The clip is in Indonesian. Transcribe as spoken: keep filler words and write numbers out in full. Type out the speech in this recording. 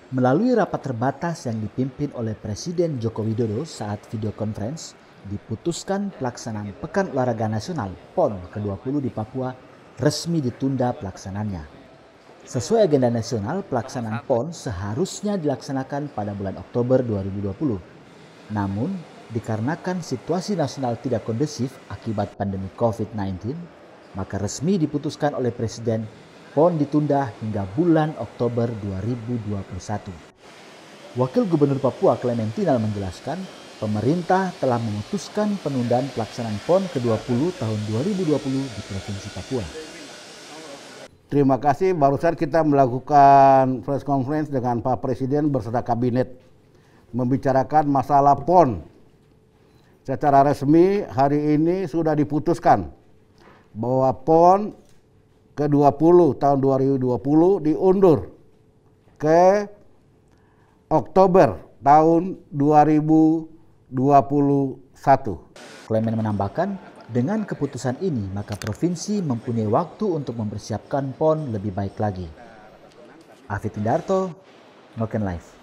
Melalui rapat terbatas yang dipimpin oleh Presiden Joko Widodo saat video conference, diputuskan pelaksanaan Pekan Olahraga Nasional P O N ke dua puluh di Papua resmi ditunda pelaksanaannya. Sesuai agenda nasional, pelaksanaan P O N seharusnya dilaksanakan pada bulan Oktober dua ribu dua puluh. Namun, dikarenakan situasi nasional tidak kondusif akibat pandemi covid sembilan belas, maka resmi diputuskan oleh Presiden P O N ditunda hingga bulan Oktober dua ribu dua puluh satu. Wakil Gubernur Papua Clementinal menjelaskan, pemerintah telah memutuskan penundaan pelaksanaan P O N ke dua puluh tahun dua ribu dua puluh di Provinsi Papua. Terima kasih, barusan kita melakukan press conference dengan Pak Presiden beserta Kabinet membicarakan masalah P O N. Secara resmi hari ini sudah diputuskan bahwa P O N ke dua puluh tahun dua ribu dua puluh diundur ke Oktober tahun dua ribu dua puluh satu. Clement menambahkan, dengan keputusan ini maka provinsi mempunyai waktu untuk mempersiapkan P O N lebih baik lagi. Afid Indarto, Noken Live.